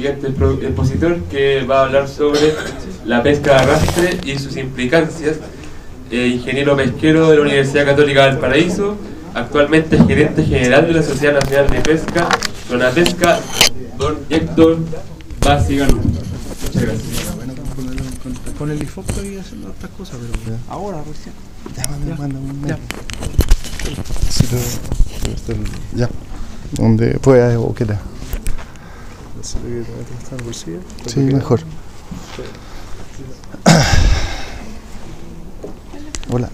siguiente expositor, que va a hablar sobre la pesca de arrastre y sus implicancias. Ingeniero pesquero de la Universidad Católica del Paraíso, actualmente gerente general de la Sociedad Nacional de Pesca, Zona Pesca, don Héctor Basigano. Muchas gracias. Con el helicóptero y haciendo otras cosas, pero ahora recién. Ya. ¿Dónde pueda o qué tal? Sí, mejor. Hola.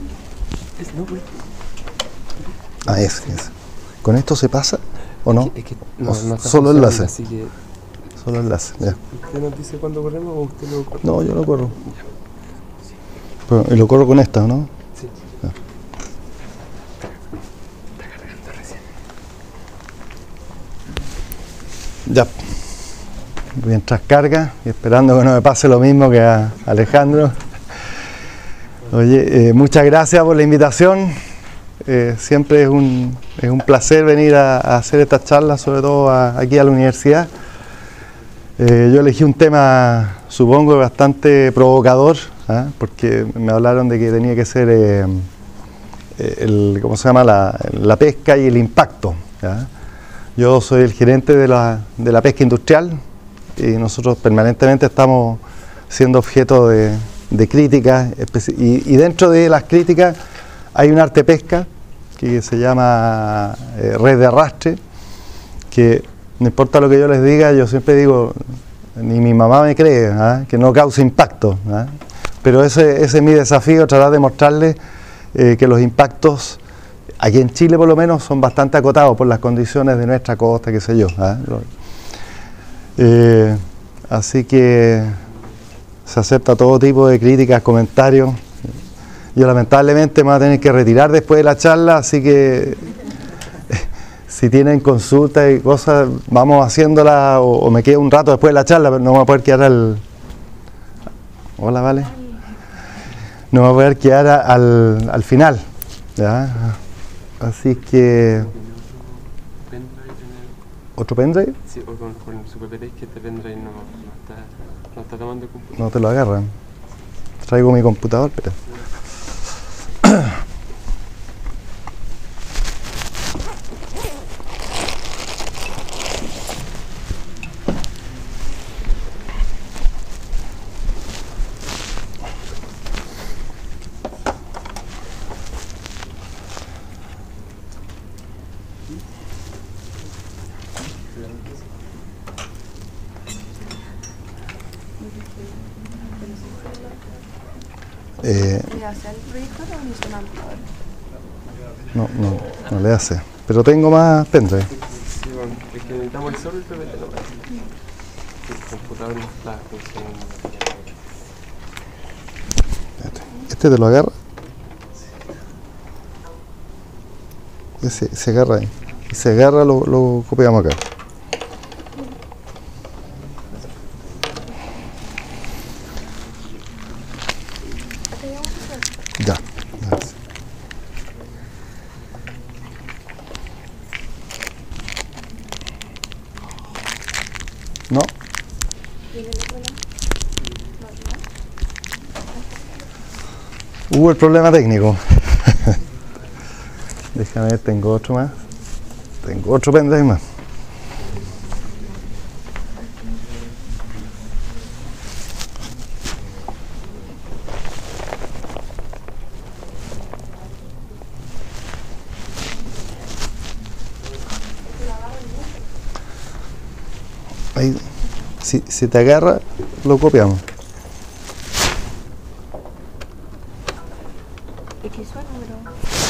Ah, es. ¿Con esto se pasa o no? Es que no solo enlace. así que... Solo enlace, ya. ¿Usted nos dice cuándo corremos o usted lo corre? No, yo lo corro. Pero, y lo corro con esta, ¿no? Sí. Ya. Está cargando recién. Ya. Mientras carga y esperando que no me pase lo mismo que a Alejandro. Oye, muchas gracias por la invitación. Siempre es un placer venir a hacer estas charlas, sobre todo aquí a la universidad. Yo elegí un tema, supongo, bastante provocador, porque me hablaron de que tenía que ser ¿cómo se llama? La pesca y el impacto. ¿Ya? Yo soy el gerente de la pesca industrial y nosotros permanentemente estamos siendo objeto de críticas, y dentro de las críticas hay un arte pesca que se llama red de arrastre, que no importa lo que yo les diga, yo siempre digo, ni mi mamá me cree, que no cause impacto, pero ese es mi desafío, tratar de mostrarles que los impactos aquí en Chile por lo menos son bastante acotados por las condiciones de nuestra costa, qué sé yo. Así que se acepta todo tipo de críticas, comentarios. Yo lamentablemente me voy a tener que retirar después de la charla, así que si tienen consultas y cosas, vamos haciéndola, o me quedo un rato después de la charla, pero no me voy a poder quedar Hola, vale. No me voy a poder quedar al final, ¿ya? Así que... ¿Otro pendrive? Sí, o con su PPT, que este pendrive no está tomando el computador. No te lo agarran. Traigo mi computador, pero... ¿Le hace el proyector o le hizo un ampliador? No le hace. Pero tengo más pendrive. Sí, bueno, es que necesitamos el solo el PPT, no parece. El computador no está funcionando. Este te lo agarra. Ese se agarra ahí. Y se agarra, lo copiamos acá. Ya, gracias. ¿No? Hubo el problema técnico. Déjame ver, tengo otro más. Tengo otro pendrive más. Ahí, si te agarra, lo copiamos. ¿De qué suena, bro?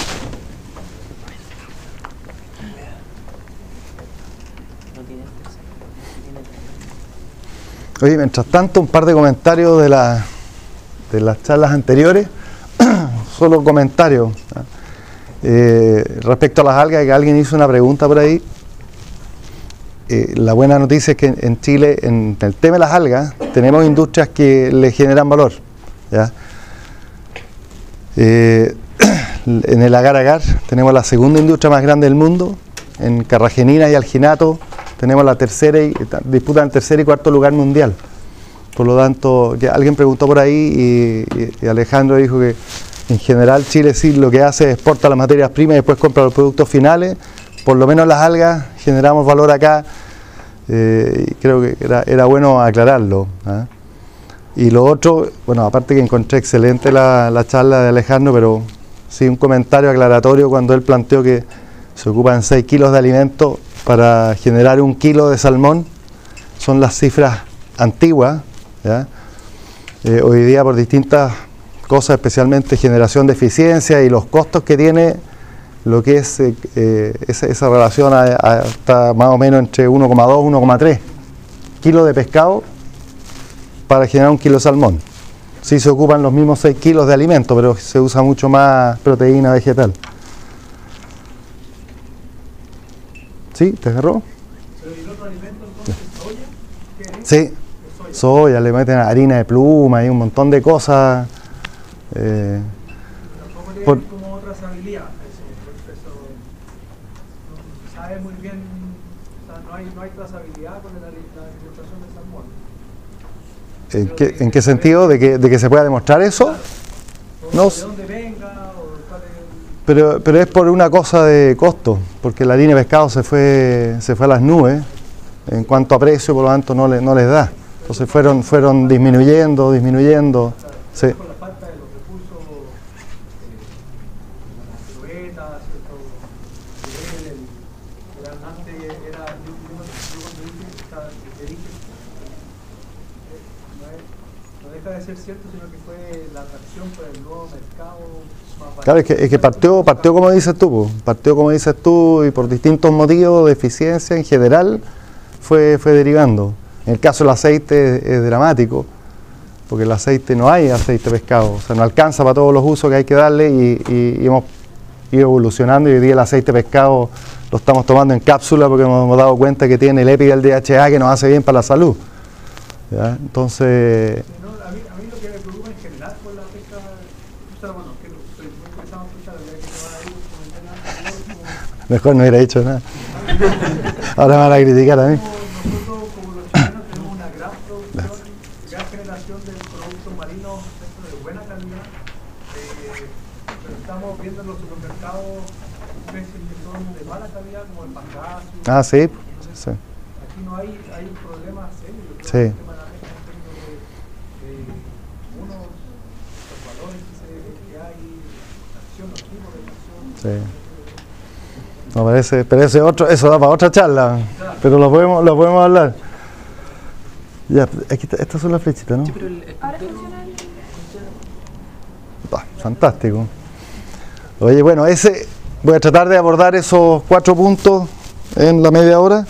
Oye, mientras tanto, un par de comentarios de las charlas anteriores. Solo comentarios. Respecto a las algas, que alguien hizo una pregunta por ahí. La buena noticia es que en Chile, en el tema de las algas, tenemos industrias que le generan valor, ¿ya? En el agar-agar tenemos la segunda industria más grande del mundo. En carragenina y alginato tenemos la tercera disputan el tercer y cuarto lugar mundial. Por lo tanto, que alguien preguntó por ahí y Alejandro dijo que en general Chile sí lo que hace es exporta las materias primas y después compra los productos finales. Por lo menos las algas generamos valor acá. Y creo que era bueno aclararlo, ¿eh? Y lo otro, bueno, aparte que encontré excelente la charla de Alejandro, pero sí un comentario aclaratorio cuando él planteó que se ocupan 6 kilos de alimento para generar 1 kilo de salmón. Son las cifras antiguas, ¿ya? Hoy día por distintas cosas, especialmente generación de eficiencia y los costos que tiene, lo que es esa relación está más o menos entre 1,2 y 1,3 kilos de pescado para generar 1 kilo de salmón. Sí se ocupan los mismos 6 kilos de alimento, pero se usa mucho más proteína vegetal. ¿Sí? ¿Te agarró? ¿El otro alimento entonces soya? ¿Qué es? Sí, soya, le meten harina de pluma y un montón de cosas. Tampoco tiene como otra trazabilidad. Eso no se sabe muy bien, o sea, no hay trazabilidad con la alimentación del salmón. ¿En qué sentido? ¿De que se pueda demostrar eso? No. ¿De dónde venga? O cuál es Pero es por una cosa de costo, porque la harina de pescado se fue a las nubes en cuanto a precio, por lo tanto no les da. Entonces fueron disminuyendo. Sí. por la falta de los recursos, las piruetas, ¿cierto? Antes era, yo cuando dije, no deja de ser cierto, sino que fue la atracción por el nuevo mercado más barato. Claro, es que partió como dices tú, partió como dices tú y por distintos motivos de eficiencia en general fue derivando. En el caso del aceite es dramático, porque el aceite no hay aceite de pescado, o sea, no alcanza para todos los usos que hay que darle y hemos ido evolucionando y hoy día el aceite de pescado lo estamos tomando en cápsula porque hemos dado cuenta que tiene el EPI y el DHA que nos hace bien para la salud. ¿Ya? Entonces... A mí lo que me preocupa en general por la pesca, bueno, que estoy muy interesado en escuchar, ya que no van a ir comentar nada. Mejor no hubiera dicho nada. Ahora me van a criticar a mí. Nosotros como los chilenos tenemos una gran producción, gran generación de productos marinos de buena calidad, pero estamos viendo en los supermercados especies que son de mala calidad como el pangasius. Ah, sí. Sí. Aquí no hay un problema serio. Sí. Sí. No, pero ese otro, eso da para otra charla, pero lo podemos hablar. Ya, aquí estas son las flechitas, ¿no? Ahora funciona el... Fantástico. Oye, bueno, voy a tratar de abordar esos 4 puntos en la media hora.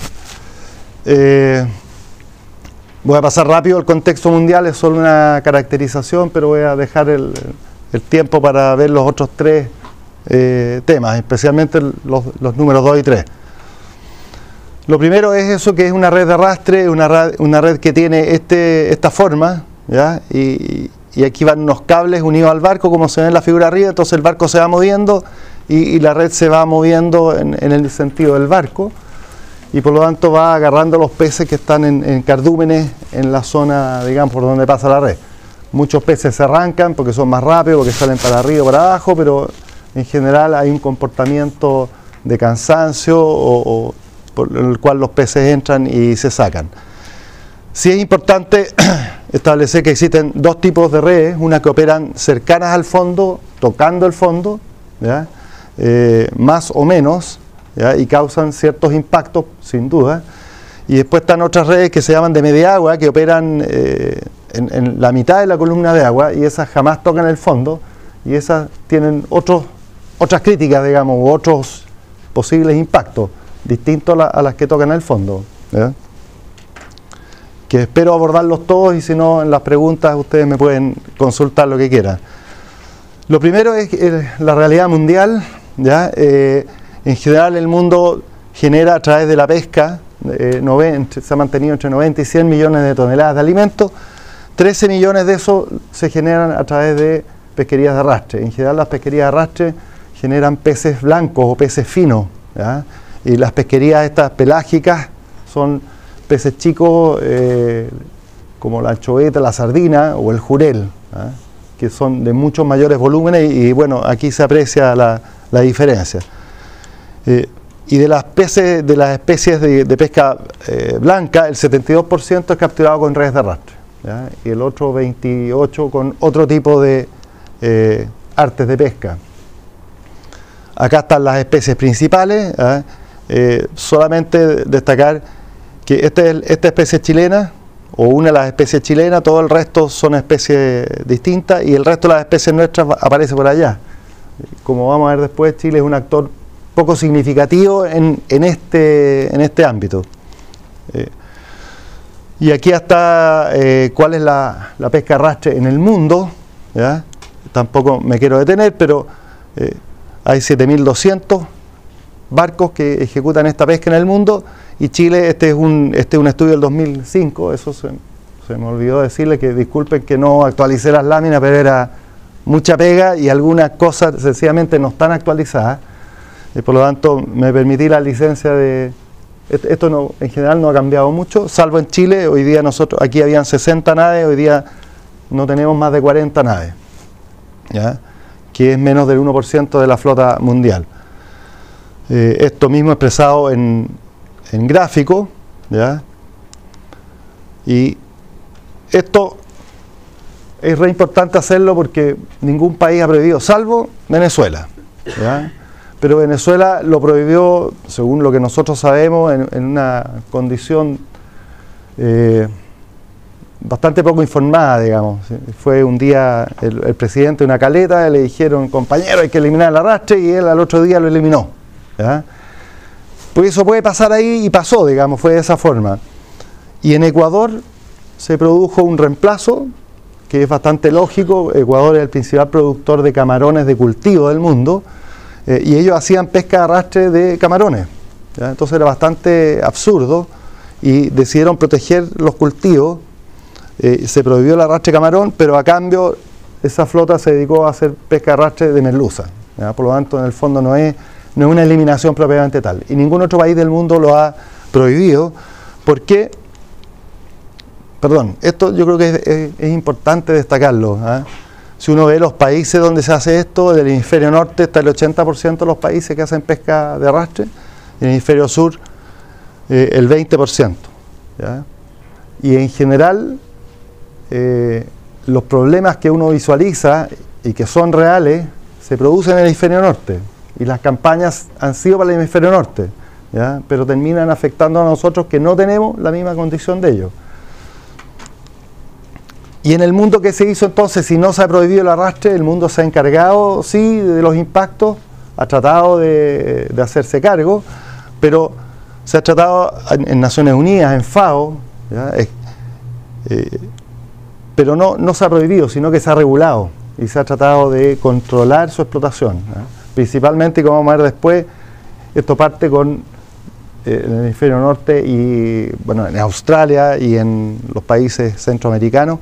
Voy a pasar rápido el contexto mundial, es solo una caracterización, pero voy a dejar el tiempo para ver los otros 3 temas, especialmente los números 2 y 3. Lo primero es eso, que es una red de arrastre, una red que tiene esta forma, ¿ya? Y aquí van unos cables unidos al barco, como se ve en la figura arriba, entonces el barco se va moviendo y la red se va moviendo en el sentido del barco, y por lo tanto va agarrando los peces que están en cardúmenes en la zona, digamos, por donde pasa la red. Muchos peces se arrancan porque son más rápidos, porque salen para arriba o para abajo, pero en general hay un comportamiento de cansancio o por el cual los peces entran y se sacan. Sí es importante establecer que existen 2 tipos de redes, una que operan cercanas al fondo, tocando el fondo, ¿ya? Más o menos, ¿ya? Y causan ciertos impactos, sin duda. Y después están otras redes que se llaman de media agua, que operan en la mitad de la columna de agua, y esas jamás tocan el fondo, y esas tienen otras críticas, digamos, u otros posibles impactos, distintos a las que tocan el fondo, ¿ya? Que espero abordarlos todos, y si no, en las preguntas ustedes me pueden consultar lo que quieran. Lo primero es la realidad mundial, ¿ya? En general el mundo genera a través de la pesca, se ha mantenido entre 90 y 100 millones de toneladas de alimentos, 13 millones de esos se generan a través de pesquerías de arrastre. En general las pesquerías de arrastre generan peces blancos o peces finos, ¿ya? Y las pesquerías estas pelágicas son peces chicos como la anchoveta, la sardina o el jurel, que son de muchos mayores volúmenes y bueno, aquí se aprecia la diferencia. Y de las especies de pesca blanca, el 72% es capturado con redes de arrastre, ¿ya? Y el otro 28% con otro tipo de artes de pesca. Acá están las especies principales, solamente destacar que esta especie chilena, o una de las especies chilenas, todo el resto son especies distintas y el resto de las especies nuestras aparece por allá. Como vamos a ver después, Chile es un actor poco significativo en este ámbito. Y aquí está cuál es la pesca arrastre en el mundo, ¿ya? Tampoco me quiero detener, pero hay 7.200 barcos que ejecutan esta pesca en el mundo y Chile, este es un estudio del 2005, eso se me olvidó decirle, que disculpen que no actualicé las láminas, pero era mucha pega y algunas cosas sencillamente no están actualizadas. Y por lo tanto me permití la licencia de... Esto no, en general no ha cambiado mucho, salvo en Chile. Hoy día nosotros, aquí habían 60 naves, hoy día no tenemos más de 40 naves, ¿ya? Que es menos del 1% de la flota mundial. Esto mismo expresado en gráfico, ¿ya? Y esto es re importante hacerlo porque ningún país ha prohibido, salvo Venezuela, ¿ya? Pero Venezuela lo prohibió, según lo que nosotros sabemos, en una condición bastante poco informada, digamos. Fue un día el presidente de una caleta, le dijeron, compañero, hay que eliminar el arrastre, y él al otro día lo eliminó, ¿ya? Pues eso puede pasar ahí, y pasó, digamos, fue de esa forma. Y en Ecuador se produjo un reemplazo, que es bastante lógico. Ecuador es el principal productor de camarones de cultivo del mundo, y ellos hacían pesca de arrastre de camarones, ¿ya? Entonces era bastante absurdo, y decidieron proteger los cultivos. Se prohibió el arrastre de camarón, pero a cambio esa flota se dedicó a hacer pesca de arrastre de merluza, ¿ya? Por lo tanto, en el fondo no es una eliminación propiamente tal, y ningún otro país del mundo lo ha prohibido. ¿Por qué? Perdón, esto yo creo que es importante destacarlo, ¿eh? Si uno ve los países donde se hace esto, del hemisferio norte está el 80% de los países que hacen pesca de arrastre, y en el hemisferio sur el 20%, ¿ya? Y en general los problemas que uno visualiza y que son reales se producen en el hemisferio norte, y las campañas han sido para el hemisferio norte, ¿ya? Pero terminan afectando a nosotros que no tenemos la misma condición de ellos. Y en el mundo, ¿qué se hizo entonces? Si no se ha prohibido el arrastre, el mundo se ha encargado, sí, de los impactos, ha tratado de hacerse cargo, pero se ha tratado en Naciones Unidas, en FAO, ¿ya? Pero no se ha prohibido, sino que se ha regulado y se ha tratado de controlar su explotación, ¿ya? Principalmente, como vamos a ver después, esto parte con el hemisferio norte y, bueno, en Australia y en los países centroamericanos,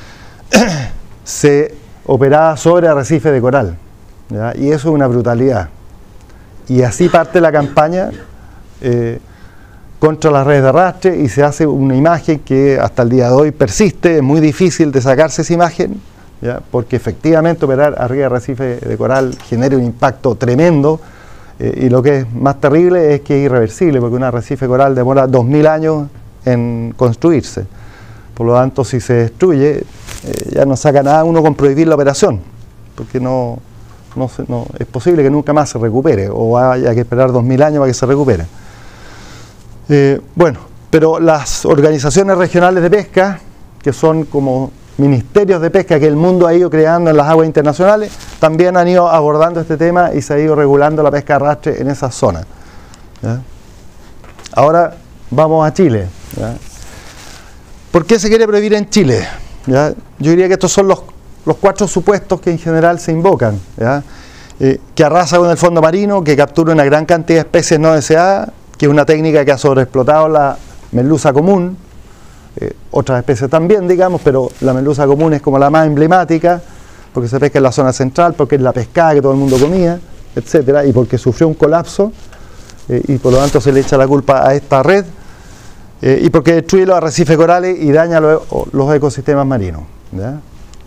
se operaba sobre arrecifes de coral, ¿ya? Y eso es una brutalidad. Y así parte la campaña contra las redes de arrastre, y se hace una imagen que hasta el día de hoy persiste. Es muy difícil de sacarse esa imagen, ¿ya? Porque efectivamente operar arriba de arrecifes de coral genera un impacto tremendo, y lo que es más terrible es que es irreversible, porque un arrecife de coral demora 2000 años en construirse. Por lo tanto, si se destruye, ya no saca nada uno con prohibir la operación, porque no es posible que nunca más se recupere, o haya que esperar 2000 años para que se recupere. Bueno, pero las organizaciones regionales de pesca, que son como ministerios de pesca que el mundo ha ido creando en las aguas internacionales, también han ido abordando este tema y se ha ido regulando la pesca de arrastre en esas zonas, ¿ya? Ahora vamos a Chile, ¿ya? ¿Por qué se quiere prohibir en Chile? ¿Ya? Yo diría que estos son los 4 supuestos que en general se invocan, ¿ya? Que arrasa con el fondo marino, que captura una gran cantidad de especies no deseadas, que es una técnica que ha sobreexplotado la merluza común, otras especies también, digamos, pero la merluza común es como la más emblemática, porque se pesca en la zona central, porque es la pescada que todo el mundo comía, etcétera, y porque sufrió un colapso, y por lo tanto se le echa la culpa a esta red. y porque destruye los arrecifes corales y daña los ecosistemas marinos, ¿ya?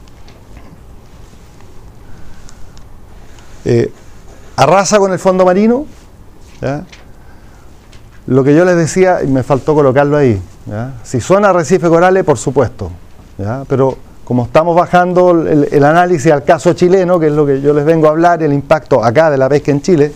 Arrasa con el fondo marino, ¿ya? Lo que yo les decía, y me faltó colocarlo ahí, ¿ya? Si son arrecifes corales, por supuesto, ¿ya? Pero como estamos bajando el análisis al caso chileno, que es lo que yo les vengo a hablar, el impacto acá de la pesca en Chile,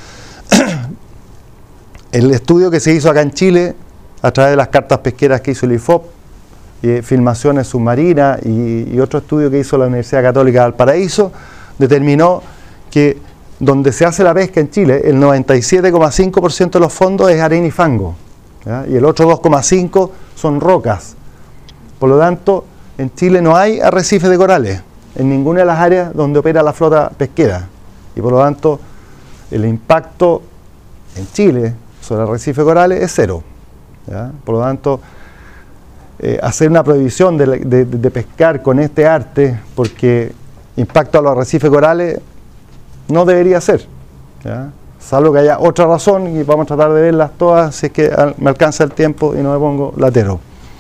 el estudio que se hizo acá en Chile, a través de las cartas pesqueras que hizo el IFOP, filmaciones submarinas y otro estudio que hizo la Universidad Católica de Valparaíso, determinó que donde se hace la pesca en Chile, el 97,5% de los fondos es arena y fango, ¿ya? Y el otro 2,5% son rocas. Por lo tanto, en Chile no hay arrecifes de corales en ninguna de las áreas donde opera la flota pesquera, y por lo tanto el impacto en Chile sobre arrecifes corales es cero, ¿ya? Por lo tanto, hacer una prohibición de pescar con este arte porque impacta a los arrecifes corales no debería ser, ¿ya? Salvo que haya otra razón, y vamos a tratar de verlas todas si es que me alcanza el tiempo y no me pongo latero.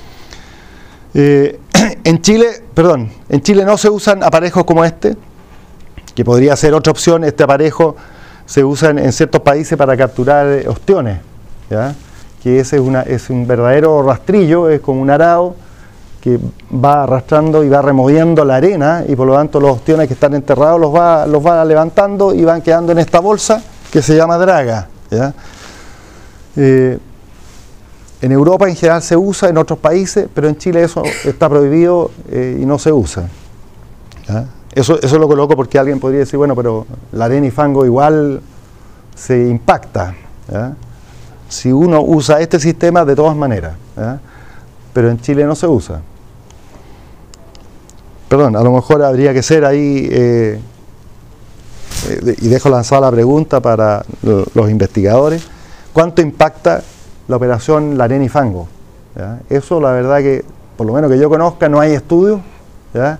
En Chile no se usan aparejos como este, que podría ser otra opción. Este aparejo se usa en ciertos países para capturar ostiones, ¿ya? Que ese es un verdadero rastrillo, es como un arado que va arrastrando y va removiendo la arena, y por lo tanto los ostiones que están enterrados los va levantando y van quedando en esta bolsa que se llama draga, ¿ya? En Europa en general se usa, en otros países, pero en Chile eso está prohibido y no se usa, ¿ya? Eso lo coloco porque alguien podría decir, bueno, pero la arena y fango igual se impacta, ¿ya? Si uno usa este sistema de todas maneras, ¿ya? Pero en Chile no se usa. Perdón, a lo mejor habría que ser ahí, y dejo lanzada la pregunta para los investigadores, ¿cuánto impacta la operación la arena y fango? ¿Ya? Eso la verdad que, por lo menos que yo conozca, no hay estudios, ¿ya?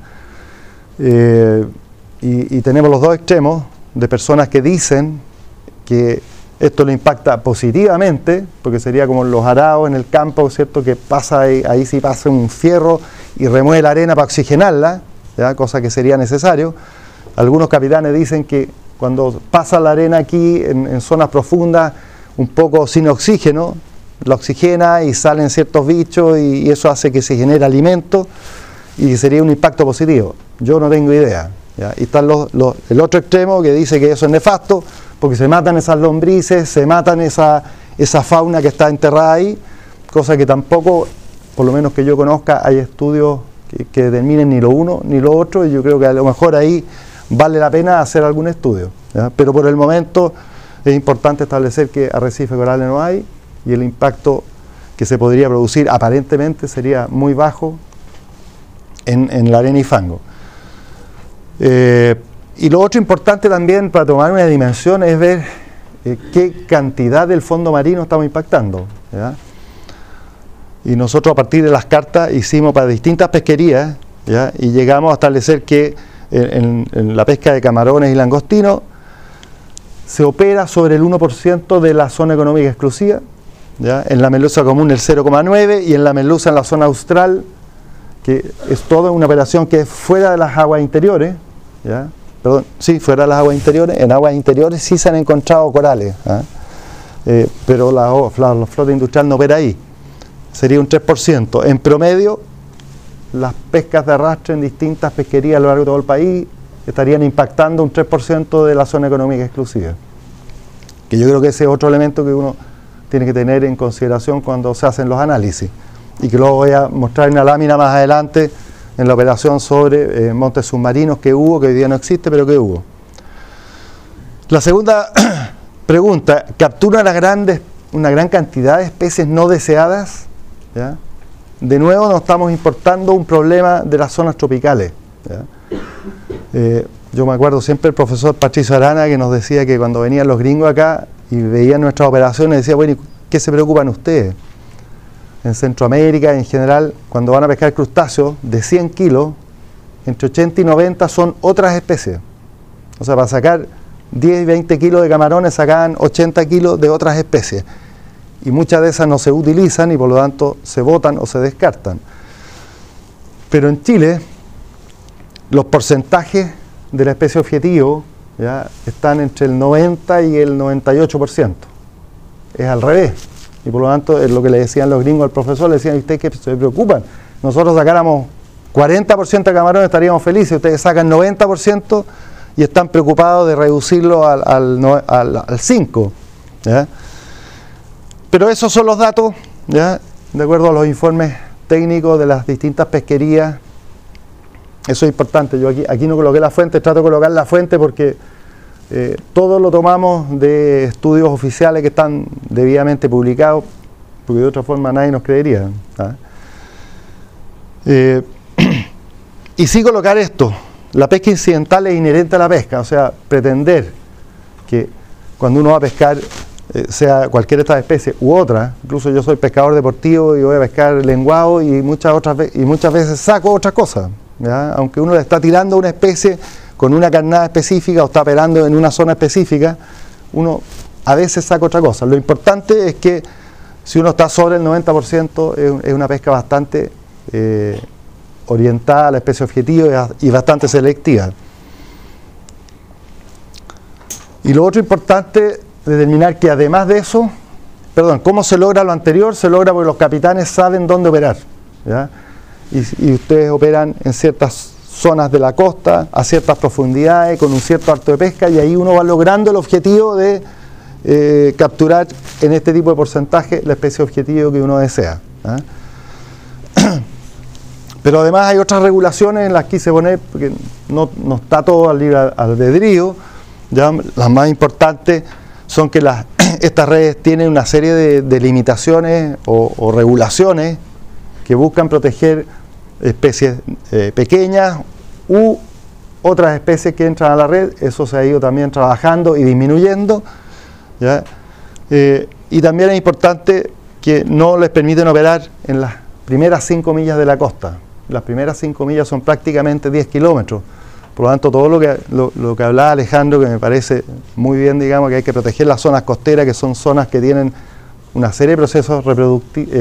Y tenemos los dos extremos de personas que dicen que esto le impacta positivamente, porque sería como los arados en el campo, ¿cierto? Que pasa ahí sí pasa un fierro y remueve la arena para oxigenarla, ¿ya? Cosa que sería necesario. Algunos capitanes dicen que cuando pasa la arena aquí en zonas profundas, un poco sin oxígeno, la oxigena y salen ciertos bichos y eso hace que se genere alimento y sería un impacto positivo. Yo no tengo idea, ¿ya? Y está el otro extremo que dice que eso es nefasto porque se matan esas lombrices, se matan esa fauna que está enterrada ahí, cosa que tampoco, por lo menos que yo conozca, hay estudios que determinen ni lo uno ni lo otro, y yo creo que a lo mejor ahí vale la pena hacer algún estudio, ¿ya? Pero por el momento es importante establecer que arrecifes corales no hay, y el impacto que se podría producir aparentemente sería muy bajo en la arena y fango. Y lo otro importante también para tomar una dimensión es ver qué cantidad del fondo marino estamos impactando, ¿ya? Y nosotros a partir de las cartas hicimos para distintas pesquerías, ¿ya? Y llegamos a establecer que en la pesca de camarones y langostinos se opera sobre el 1% de la zona económica exclusiva, ¿ya? En la merluza común el 0,9% y en la merluza en la zona austral, que es toda una operación que es fuera de las aguas interiores, ¿ya? Perdón, sí, fuera de las aguas interiores. En aguas interiores sí se han encontrado corales, ¿ah? Pero la flota industrial no opera ahí, sería un 3%. En promedio, las pescas de arrastre en distintas pesquerías a lo largo de todo el país estarían impactando un 3% de la zona económica exclusiva, que yo creo que ese es otro elemento que uno tiene que tener en consideración cuando se hacen los análisis, y que luego voy a mostrar en una lámina más adelante en la operación sobre montes submarinos que hubo, que hoy día no existe, pero que hubo. La segunda pregunta, ¿captura una gran cantidad de especies no deseadas? ¿Ya? De nuevo nos estamos importando un problema de las zonas tropicales, ¿ya? Yo me acuerdo siempre el profesor Patricio Arana, que nos decía que cuando venían los gringos acá y veían nuestras operaciones, decía, bueno, ¿y qué se preocupan ustedes? En Centroamérica, en general, cuando van a pescar crustáceos de 100 kilos, entre 80 y 90 son otras especies. O sea, para sacar 10 y 20 kilos de camarones sacaban 80 kilos de otras especies. y muchas de esas no se utilizan y por lo tanto se botan o se descartan. Pero en Chile los porcentajes de la especie objetivo, ¿ya?, están entre el 90 y el 98%. Es al revés. Y por lo tanto es lo que le decían los gringos al profesor, le decían: ¿ustedes qué se preocupan? Nosotros sacáramos 40% de camarones, estaríamos felices. Ustedes sacan 90% y están preocupados de reducirlo al 5%. ¿Ya? Pero esos son los datos, ¿ya?, de acuerdo a los informes técnicos de las distintas pesquerías. Eso es importante. Yo aquí no coloqué la fuente, trato de colocar la fuente porque todo lo tomamos de estudios oficiales que están debidamente publicados, porque de otra forma nadie nos creería. Y sí colocar esto: la pesca incidental es inherente a la pesca, o sea, pretender que cuando uno va a pescar, sea cualquiera de estas especies u otra, incluso yo soy pescador deportivo y voy a pescar lenguado y muchas veces saco otras cosas, ¿ya? Aunque uno le está tirando a una especie con una carnada específica o está operando en una zona específica, uno a veces saca otra cosa. Lo importante es que si uno está sobre el 90%, es una pesca bastante orientada a la especie objetivo y bastante selectiva. Y lo otro importante, determinar que además de eso, ¿cómo se logra lo anterior? Se logra porque los capitanes saben dónde operar, ¿ya? Y ustedes operan en ciertas zonas de la costa, a ciertas profundidades, con un cierto arto de pesca, y ahí uno va logrando el objetivo de capturar en este tipo de porcentaje la especie objetivo que uno desea, ¿eh? Pero además hay otras regulaciones, las quise poner porque no está todo al libre albedrío, ¿ya? Las más importantes son que estas redes tienen una serie de limitaciones o regulaciones que buscan proteger especies pequeñas u otras especies que entran a la red. Eso se ha ido también trabajando y disminuyendo, ¿ya? Y también es importante que no les permiten operar en las primeras 5 millas de la costa. Las primeras 5 millas son prácticamente 10 kilómetros. Por lo tanto, todo lo que hablaba Alejandro, que me parece muy bien, digamos, que hay que proteger las zonas costeras, que son zonas que tienen una serie de procesos reproductivos,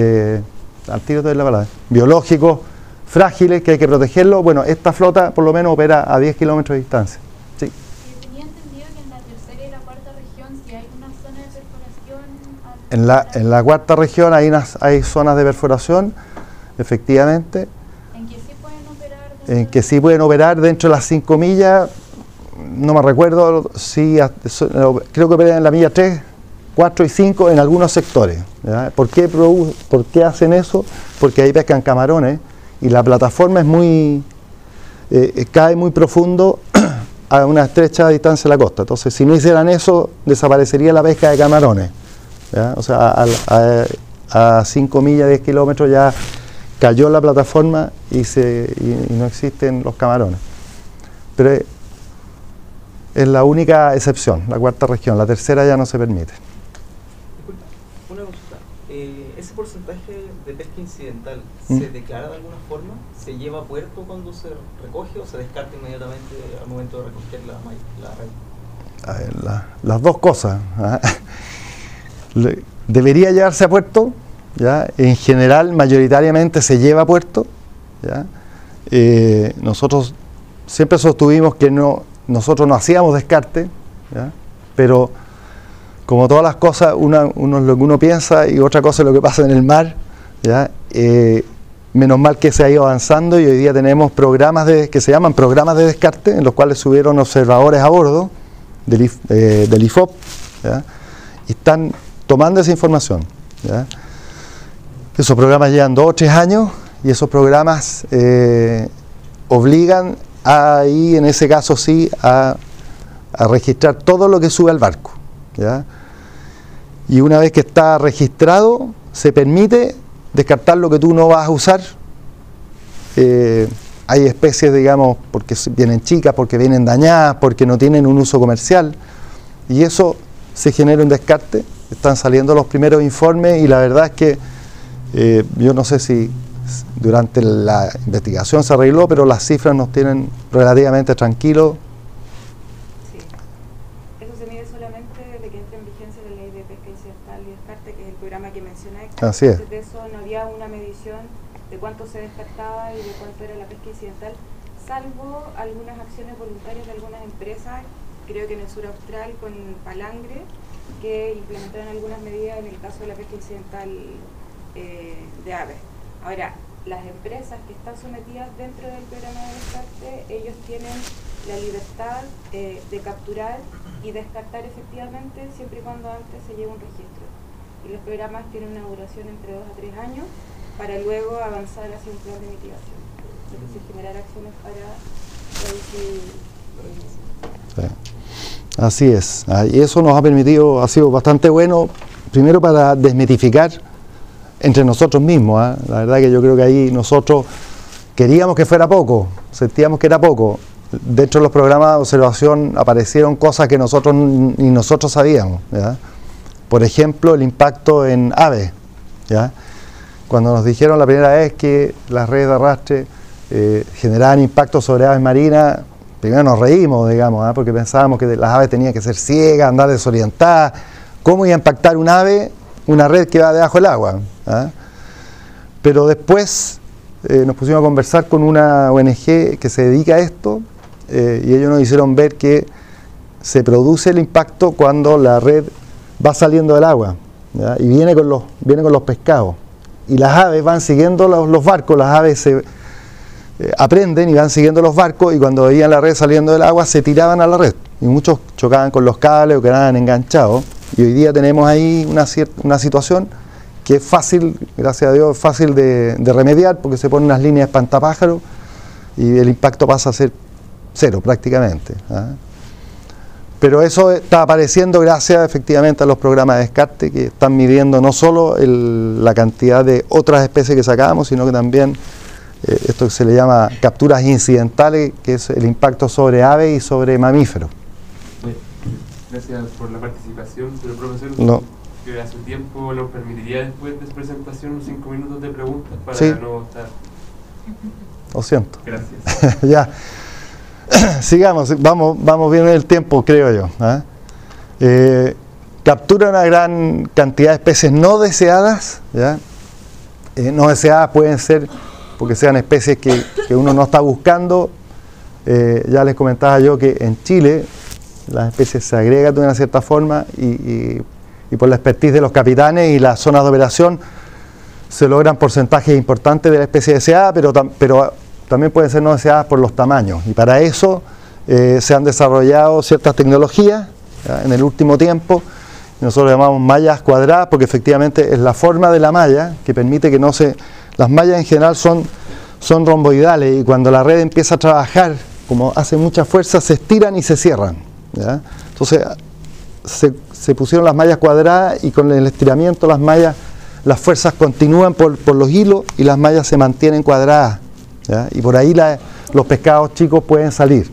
biológicos, frágiles, que hay que protegerlos. Bueno, esta flota por lo menos opera a 10 kilómetros de distancia. Sí. Tenía entendido que en la tercera y la cuarta región, si hay una zona de perforación... En la cuarta región hay zonas de perforación, efectivamente. ¿En que sí pueden operar? En que sí pueden operar dentro de las 5 millas, no me recuerdo, si creo que operan en la milla 3, 4 y 5 en algunos sectores, ¿ya? ¿Por qué hacen eso? Porque ahí pescan camarones y la plataforma es cae muy profundo a una estrecha distancia de la costa. Entonces, si no hicieran eso, desaparecería la pesca de camarones, ¿ya? O sea, a 5 millas, 10 kilómetros ya cayó la plataforma y no existen los camarones. Pero es la única excepción, la cuarta región. La tercera ya no se permite. Disculpa, una consulta. ¿Ese porcentaje de pesca incidental se declara de alguna forma? ¿Se lleva a puerto cuando se recoge o se descarta inmediatamente al momento de recoger la red? A ver, las dos cosas, ¿eh? Debería llevarse a puerto, ¿ya? En general, mayoritariamente se lleva a puerto, ¿ya? Nosotros siempre sostuvimos que nosotros no hacíamos descarte, ¿ya? Pero como todas las cosas, uno es lo que uno piensa y otra cosa es lo que pasa en el mar, ¿ya? Menos mal que se ha ido avanzando y hoy día tenemos programas que se llaman programas de descarte, en los cuales subieron observadores a bordo del IFOP, ¿ya? Y están tomando esa información, ¿ya? Esos programas llevan 2 o 3 años y esos programas obligan ahí, en ese caso sí, a registrar todo lo que sube al barco, ¿ya? Y una vez que está registrado, se permite descartar lo que tú no vas a usar. Hay especies, digamos, porque vienen chicas, porque vienen dañadas, porque no tienen un uso comercial, y eso se genera un descarte. Están saliendo los primeros informes y la verdad es que yo no sé si durante la investigación se arregló, pero las cifras nos tienen relativamente tranquilos. Sí. Eso se mide solamente de que entre en vigencia la ley de pesca incidental y descarte, que es el programa que menciona Héctor. Así es. Antes de eso no había una medición de cuánto se descartaba y de cuánto era la pesca incidental, salvo algunas acciones voluntarias de algunas empresas, creo que en el sur austral con Palangre, que implementaron algunas medidas en el caso de la pesca incidental de aves. Ahora, las empresas que están sometidas dentro del programa de descarte, ellos tienen la libertad de capturar y descartar efectivamente siempre y cuando antes se lleve un registro. Y los programas tienen una duración entre 2 a 3 años para luego avanzar hacia un plan de mitigación. Es decir, generar acciones para reducir. Sí. Así es. Y eso nos ha permitido, ha sido bastante bueno, primero para desmitificar entre nosotros mismos. La verdad que yo creo que ahí nosotros queríamos que fuera poco, sentíamos que era poco. Dentro de los programas de observación aparecieron cosas que nosotros ni nosotros sabíamos, ¿ya? Por ejemplo, el impacto en aves, ¿ya? Cuando nos dijeron la primera vez que las redes de arrastre generaban impacto sobre aves marinas, primero nos reímos, digamos, ¿eh? Porque pensábamos que las aves tenían que ser ciegas, andar desorientadas. ¿Cómo iba a impactar un ave, una red que va debajo del agua? ¿Eh? Pero después nos pusimos a conversar con una ONG que se dedica a esto, y ellos nos hicieron ver que se produce el impacto cuando la red va saliendo del agua, ¿ya? Y viene con los pescados. Y las aves van siguiendo los barcos, las aves se aprenden y van siguiendo los barcos, y cuando veían la red saliendo del agua se tiraban a la red. Y muchos chocaban con los cables o quedaban enganchados. Y hoy día tenemos ahí una situación que es fácil, gracias a Dios, fácil de remediar, porque se ponen unas líneas de espantapájaros y el impacto pasa a ser cero prácticamente, ¿eh? Pero eso está apareciendo gracias efectivamente a los programas de descarte que están midiendo no solo la cantidad de otras especies que sacamos, sino que también esto que se le llama capturas incidentales, que es el impacto sobre aves y sobre mamíferos. Gracias por la participación, pero profesor, no. Que a su tiempo nos permitiría después de su presentación unos 5 minutos de preguntas para sí. no estar... Lo siento. Gracias. Ya. Sigamos, vamos bien en el tiempo, creo yo, ¿eh? Captura una gran cantidad de especies no deseadas, ¿ya? No deseadas pueden ser porque sean especies que uno no está buscando. Ya les comentaba yo que en Chile las especies se agregan de una cierta forma y por la expertise de los capitanes y las zonas de operación se logran porcentajes importantes de la especie deseada, pero también pueden ser no deseadas por los tamaños, y para eso se han desarrollado ciertas tecnologías, ¿ya? En el último tiempo. Nosotros llamamos mallas cuadradas porque efectivamente es la forma de la malla que permite que no se... Las mallas en general son romboidales, y cuando la red empieza a trabajar, como hace mucha fuerza, se estiran y se cierran, ¿ya? Entonces se pusieron las mallas cuadradas, y con el estiramiento las fuerzas continúan por los hilos y las mallas se mantienen cuadradas, ¿ya? Y por ahí los pescados chicos pueden salir.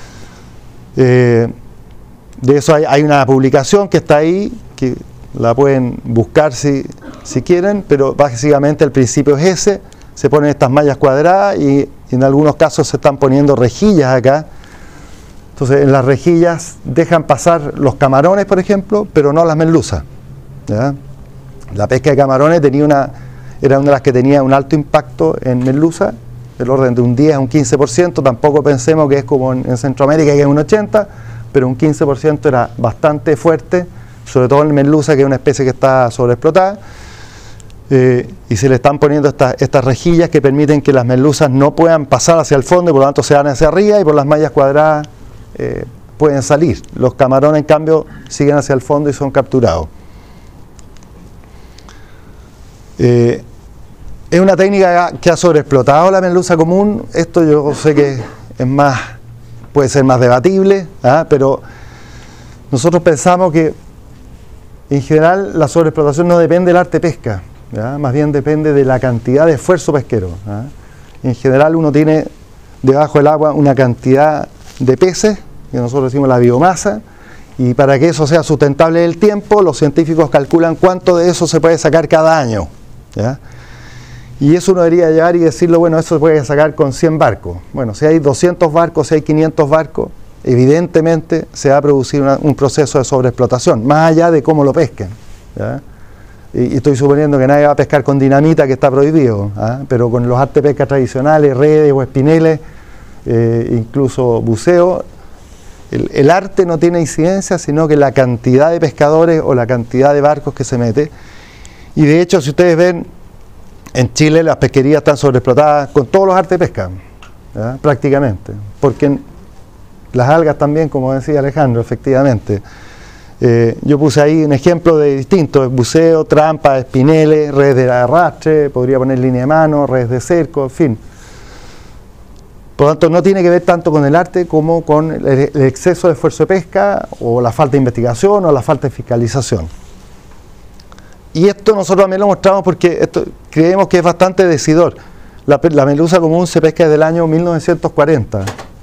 De eso hay una publicación que está ahí, que la pueden buscar si quieren, pero básicamente el principio es ese. Se ponen estas mallas cuadradas y en algunos casos se están poniendo rejillas acá. Entonces en las rejillas dejan pasar los camarones, por ejemplo, pero no las merluzas, ¿ya? La pesca de camarones era una de las que tenía un alto impacto en merluza, del orden de un 10 a un 15%, tampoco pensemos que es como en Centroamérica, que es un 80%, pero un 15% era bastante fuerte, sobre todo en merluza, que es una especie que está sobreexplotada, y se le están poniendo estas rejillas que permiten que las merluzas no puedan pasar hacia el fondo, y por lo tanto se van hacia arriba, y por las mallas cuadradas pueden salir. Los camarones, en cambio, siguen hacia el fondo y son capturados. Es una técnica que ha sobreexplotado la merluza común. Esto yo sé que puede ser más debatible, pero nosotros pensamos que en general la sobreexplotación no depende del arte de pesca, ¿ya? Más bien depende de la cantidad de esfuerzo pesquero, ¿ya? En general uno tiene debajo del agua una cantidad de peces, que nosotros decimos la biomasa, y para que eso sea sustentable en el tiempo, los científicos calculan cuánto de eso se puede sacar cada año, ¿ya? Y eso uno debería llegar y decirlo, bueno, eso se puede sacar con 100 barcos. Bueno, si hay 200 barcos, si hay 500 barcos, evidentemente se va a producir un proceso de sobreexplotación, más allá de cómo lo pesquen, ¿ya? y estoy suponiendo que nadie va a pescar con dinamita, que está prohibido, pero con los artes de pesca tradicionales, redes o espineles, incluso buceo, el arte no tiene incidencia, sino que la cantidad de pescadores o la cantidad de barcos que se mete. Y de hecho, si ustedes ven, en Chile las pesquerías están sobreexplotadas con todos los artes de pesca, prácticamente, porque las algas también, como decía Alejandro, efectivamente. Yo puse ahí un ejemplo de distintos: buceo, trampa, espineles, redes de arrastre, podría poner línea de mano, redes de cerco, en fin. Por lo tanto, no tiene que ver tanto con el arte como con el exceso de esfuerzo de pesca, o la falta de investigación, o la falta de fiscalización. Y esto nosotros también lo mostramos porque esto creemos que es bastante decidor. La merluza común se pesca desde el año 1940.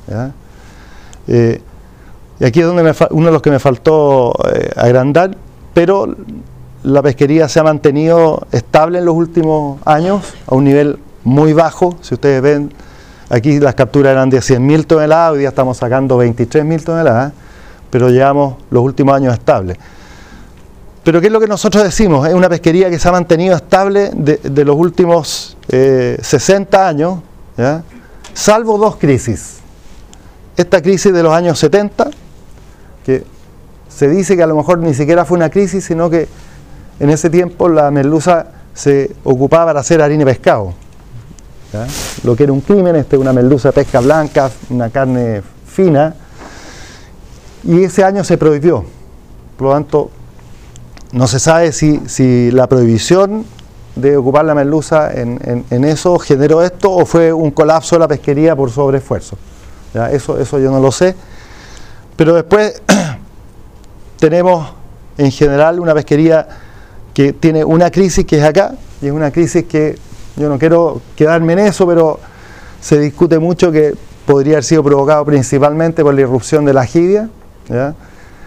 Y aquí es donde uno de los que me faltó agrandar, pero la pesquería se ha mantenido estable en los últimos años a un nivel muy bajo. Si ustedes ven, aquí las capturas eran de 100.000 toneladas, hoy día estamos sacando 23.000 toneladas, pero llevamos los últimos años estables. Pero ¿qué es lo que nosotros decimos? Es una pesquería que se ha mantenido estable de los últimos 60 años, ¿ya? Salvo dos crisis. Esta crisis de los años 70, que se dice que a lo mejor ni siquiera fue una crisis, sino que en ese tiempo la merluza se ocupaba para hacer harina de pescado, ¿ya? Lo que era un crimen, una merluza de pesca blanca, una carne fina, y ese año se prohibió. Por lo tanto, no se sabe si la prohibición de ocupar la merluza en eso generó esto, o fue un colapso de la pesquería por sobreesfuerzo. ¿Ya? Eso yo no lo sé. Pero después tenemos en general una pesquería que tiene una crisis, que es acá, y es una crisis que yo no quiero quedarme en eso, pero se discute mucho que podría haber sido provocado principalmente por la irrupción de la jibia, ¿ya?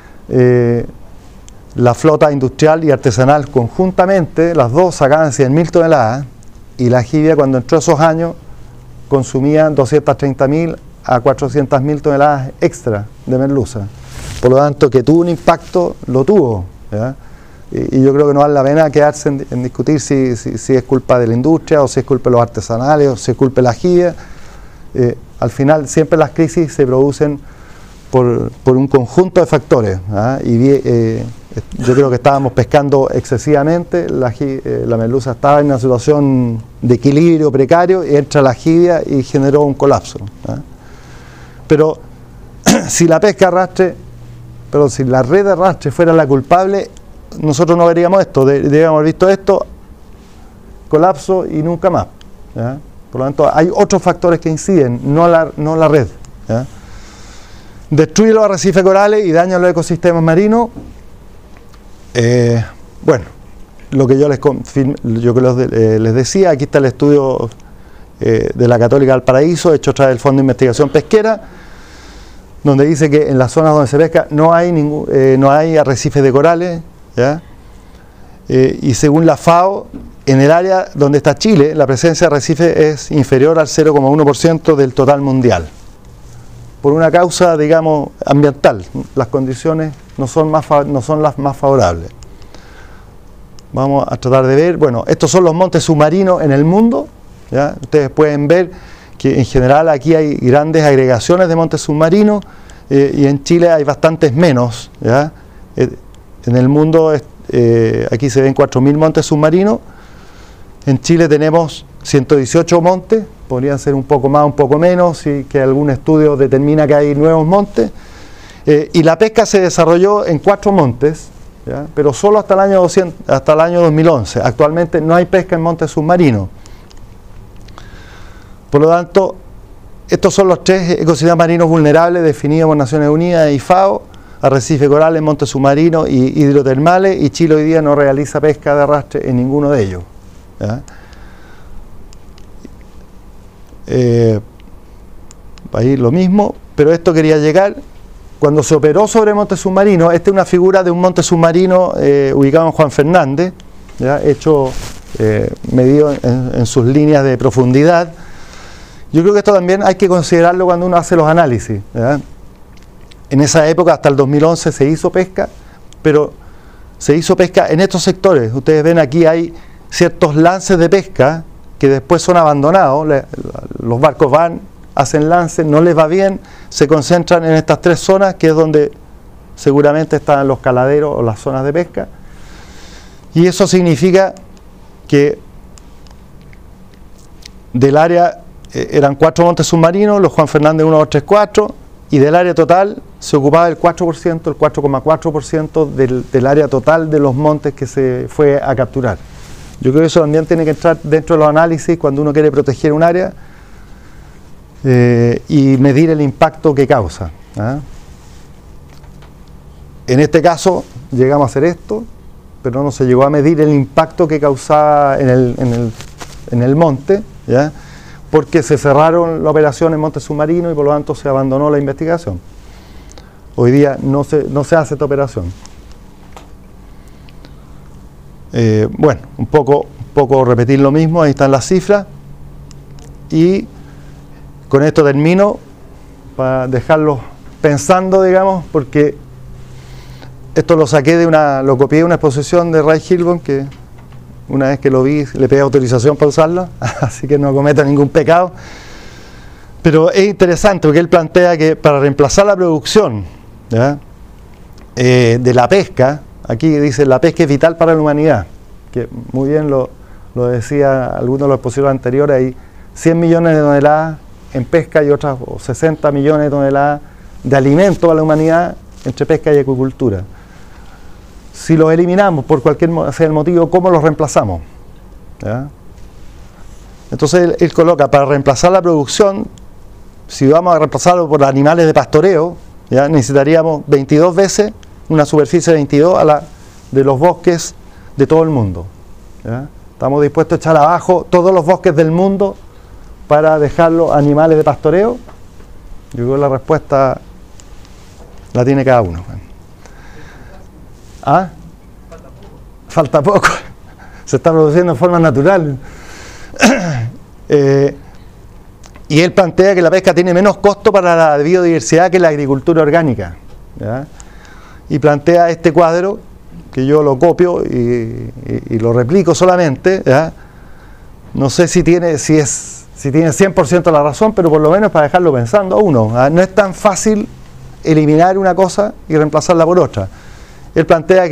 La flota industrial y artesanal conjuntamente, las dos sacaban 100.000 toneladas, y la jibia, cuando entró esos años, consumía 230.000 a 400.000 toneladas extra de merluza. Por lo tanto, que tuvo un impacto, lo tuvo, ¿ya? Y yo creo que no vale la pena quedarse en discutir si es culpa de la industria, o si es culpa de los artesanales, o si es culpa de la jibia. Al final, siempre las crisis se producen por un conjunto de factores, ¿ah? Yo creo que estábamos pescando excesivamente, la merluza estaba en una situación de equilibrio precario, y entra la jibia y generó un colapso, ¿ah? Pero si la pesca arrastre, si la red de arrastre fuera la culpable, nosotros no veríamos esto, debíamos haber visto esto, colapso y nunca más, ¿ya? Por lo tanto, hay otros factores que inciden, no la red, ¿ya? Destruye los arrecifes corales y daña los ecosistemas marinos. Bueno, lo que yo les decía, aquí está el estudio de la Católica del Paraíso, hecho a través del Fondo de Investigación Pesquera, donde dice que en las zonas donde se pesca no hay arrecifes de corales, ¿ya? Y según la FAO, en el área donde está Chile, la presencia de arrecifes es inferior al 0,1% del total mundial, por una causa, digamos, ambiental. Las condiciones no son las más favorables. Vamos a tratar de ver, bueno, estos son los montes submarinos en el mundo, ¿ya? Ustedes pueden ver que en general aquí hay grandes agregaciones de montes submarinos, y en Chile hay bastantes menos, ¿ya? En el mundo aquí se ven 4.000 montes submarinos. En Chile tenemos 118 montes, podrían ser un poco más, un poco menos, si que algún estudio determina que hay nuevos montes, y la pesca se desarrolló en 4 montes, ¿ya? Pero solo hasta el año 2011. Actualmente no hay pesca en montes submarinos. Por lo tanto, estos son los 3 ecosistemas marinos vulnerables definidos por Naciones Unidas y FAO: arrecife corales, montes submarinos y hidrotermales, y Chile hoy día no realiza pesca de arrastre en ninguno de ellos, ¿ya? Ahí lo mismo, pero esto quería llegar. Cuando se operó sobre montes submarinos, esta es una figura de un monte submarino ubicado en Juan Fernández, ¿ya? Hecho, medido en sus líneas de profundidad. Yo creo que esto también hay que considerarlo cuando uno hace los análisis, ¿ya? En esa época, hasta el 2011, se hizo pesca, pero se hizo pesca en estos sectores. Ustedes ven aquí hay ciertos lances de pesca que después son abandonados. Los barcos van, hacen lances, no les va bien, se concentran en estas 3 zonas, que es donde seguramente están los caladeros o las zonas de pesca. Y eso significa que del área eran 4 montes submarinos, los Juan Fernández 1, 2, 3, 4, y del área total se ocupaba el 4%, el 4,4% del área total de los montes que se fue a capturar. Yo creo que eso también tiene que entrar dentro de los análisis cuando uno quiere proteger un área y medir el impacto que causa. En este caso llegamos a hacer esto, pero no se llegó a medir el impacto que causaba en el monte, ¿ya? Porque se cerraron la operación en monte submarino y por lo tanto se abandonó la investigación. Hoy día no se hace esta operación. Bueno, un poco repetir lo mismo, ahí están las cifras. Y con esto termino, para dejarlos pensando, digamos, porque esto lo saqué lo copié de una exposición de Ray Hilbon, que una vez que lo vi le pedí autorización para usarla, así que no cometo ningún pecado. Pero es interesante porque él plantea que para reemplazar la producción, ¿ya?, de la pesca, aquí dice la pesca es vital para la humanidad, que muy bien lo decía algunos de los expositores anteriores, hay 100 millones de toneladas en pesca y otras 60 millones de toneladas de alimento a la humanidad entre pesca y acuicultura. Si los eliminamos por cualquier sea el motivo, ¿cómo los reemplazamos? ¿Ya? Entonces él coloca, para reemplazar la producción, si vamos a reemplazarlo por animales de pastoreo, ¿ya?, necesitaríamos 22 veces una superficie de 22 a la de los bosques de todo el mundo. ¿Ya? Estamos dispuestos a echar abajo todos los bosques del mundo para dejarlos animales de pastoreo. Yo creo que la respuesta la tiene cada uno. ¿Ah? Falta poco. Se está produciendo de forma natural. Y él plantea que la pesca tiene menos costo para la biodiversidad que la agricultura orgánica. ¿Ya? Y plantea este cuadro, que yo lo copio y lo replico solamente, ¿ya? No sé si tiene 100% la razón, pero por lo menos para dejarlo pensando a uno. ¿Ah? No es tan fácil eliminar una cosa y reemplazarla por otra. Él plantea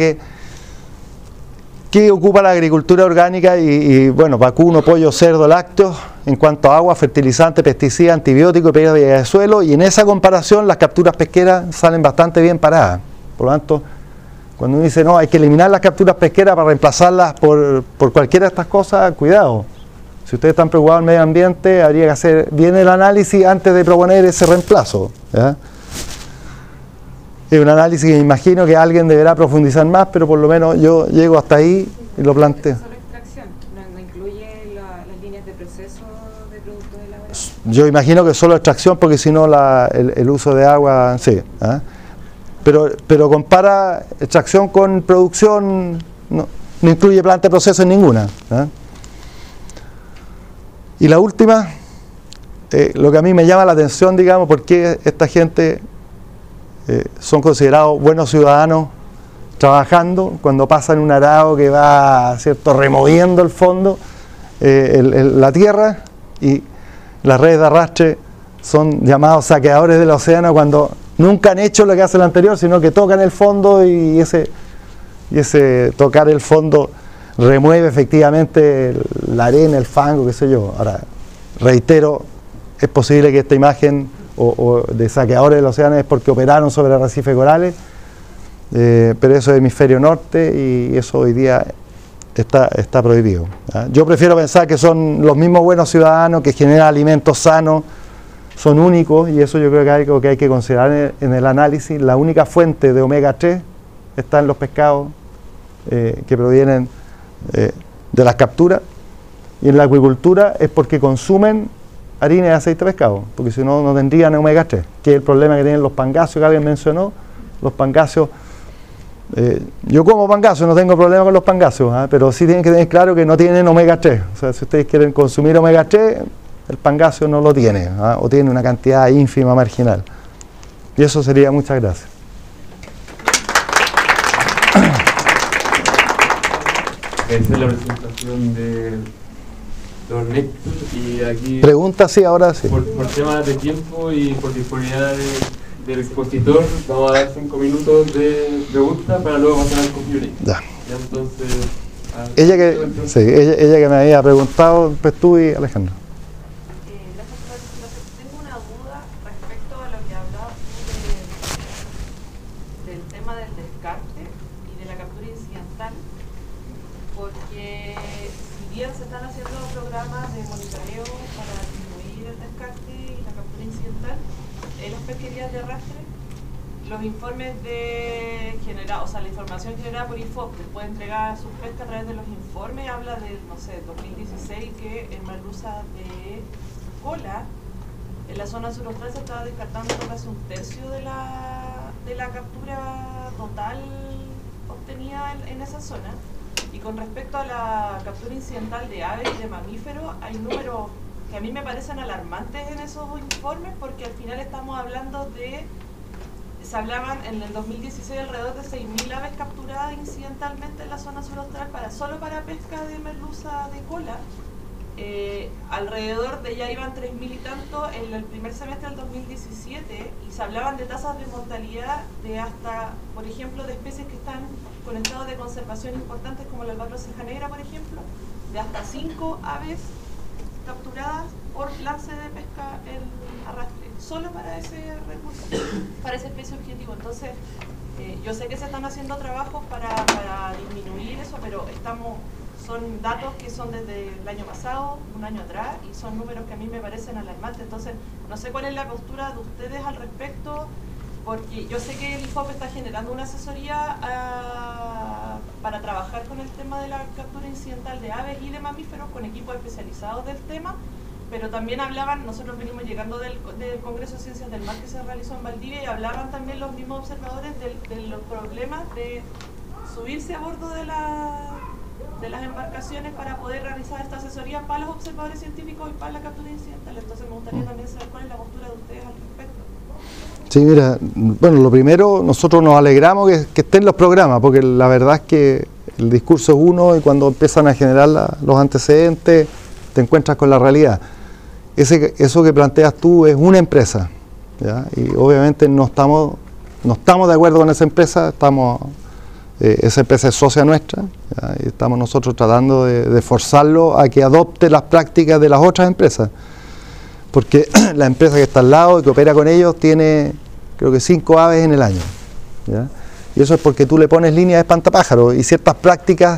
que ocupa la agricultura orgánica y bueno, vacuno, pollo, cerdo, lácteos, en cuanto a agua, fertilizante, pesticida, antibiótico y pérdida de suelo, y en esa comparación las capturas pesqueras salen bastante bien paradas. Por lo tanto, cuando uno dice no, hay que eliminar las capturas pesqueras para reemplazarlas por cualquiera de estas cosas, cuidado. Si ustedes están preocupados del medio ambiente, habría que hacer bien el análisis antes de proponer ese reemplazo. ¿Ya? Es un análisis que me imagino que alguien deberá profundizar más, pero por lo menos yo llego hasta ahí y lo planteo. ¿Solo extracción? ¿No incluye las líneas de proceso de productos de elaboración? Yo imagino que solo extracción, porque si no el uso de agua, sí. ¿Eh? Pero compara extracción con producción, no incluye planta de proceso en ninguna. ¿Eh? Y la última, lo que a mí me llama la atención, digamos, porque esta gente son considerados buenos ciudadanos trabajando cuando pasan un arado que va, ¿cierto?, removiendo el fondo, la tierra, y las redes de arrastre son llamados saqueadores del océano cuando nunca han hecho lo que hace el anterior, sino que tocan el fondo y ese tocar el fondo remueve efectivamente la arena, el fango, qué sé yo. Ahora, reitero, es posible que esta imagen o de saqueadores del océano es porque operaron sobre arrecifes corales, pero eso es hemisferio norte y eso hoy día está prohibido. ¿Ah? Yo prefiero pensar que son los mismos buenos ciudadanos que generan alimentos sanos, son únicos, y eso yo creo que es algo que hay que considerar en el análisis. La única fuente de omega 3 está en los pescados que provienen de las capturas, y en la acuicultura es porque consumen harina y aceite de pescado, porque si no, no tendrían omega 3, que es el problema que tienen los pangasios que alguien mencionó. Los pangasios, yo como pangasios, no tengo problema con los pangasios, pero sí tienen que tener claro que no tienen omega 3, o sea, si ustedes quieren consumir omega 3, el pangasio no lo tiene, o tiene una cantidad ínfima, marginal. Y eso sería. Muchas gracias. Esa es la presentación de los Néctor y aquí Pregunta, sí, ahora sí. por temas de tiempo y por disponibilidad del expositor vamos a dar 5 minutos de preguntas para luego pasar al Q&A. Ya. Entonces, Ella que me había preguntado, pues tú y Alejandro. Gracias por la presentación. Tengo una duda respecto a lo que hablabas del tema del descarte y de la captura incidental, porque si bien se están haciendo programas de monitoreo para disminuir el descarte y la captura incidental en las pesquerías de arrastre, los informes o sea, la información generada por IFOP después de entregar sus pescas a través de los informes habla del, no sé, 2016 que en merluza de cola en la zona suraustral se estaba descartando casi un tercio de la captura total obtenida en esa zona. Y con respecto a la captura incidental de aves y de mamíferos, hay números que a mí me parecen alarmantes en esos informes, porque al final estamos hablando se hablaban en el 2016 alrededor de 6.000 aves capturadas incidentalmente en la zona suraustral solo para pesca de merluza de cola. Alrededor de ya iban 3.000 y tanto en el primer semestre del 2017, y se hablaban de tasas de mortalidad de hasta, por ejemplo, de especies que están con estados de conservación importantes como el albatros ceja negra, por ejemplo, de hasta 5 aves capturadas por lance de pesca en arrastre, solo para ese recurso, para esa especie objetivo. Entonces, yo sé que se están haciendo trabajos para disminuir eso, pero son datos que son desde el año pasado, un año atrás, y son números que a mí me parecen alarmantes. Entonces, no sé cuál es la postura de ustedes al respecto, porque yo sé que el IFOP está generando una asesoría para trabajar con el tema de la captura incidental de aves y de mamíferos con equipos especializados del tema, pero también nosotros venimos llegando del Congreso de Ciencias del Mar que se realizó en Valdivia, y hablaban también los mismos observadores de los problemas de subirse a bordo de las embarcaciones para poder realizar esta asesoría para los observadores científicos y para la captura incidental. Entonces me gustaría también saber cuál es la postura de ustedes al respecto. Sí, mira, bueno, lo primero, nosotros nos alegramos que estén los programas, porque la verdad es que el discurso es uno y cuando empiezan a generar los antecedentes te encuentras con la realidad. Eso que planteas tú es una empresa, ¿ya? Y obviamente no estamos de acuerdo con esa empresa, esa empresa es socia nuestra, ¿ya? Y estamos nosotros tratando de forzarlo a que adopte las prácticas de las otras empresas, porque la empresa que está al lado y que opera con ellos tiene, creo que 5 aves en el año, ¿ya? Y eso es porque tú le pones líneas de espantapájaros y ciertas prácticas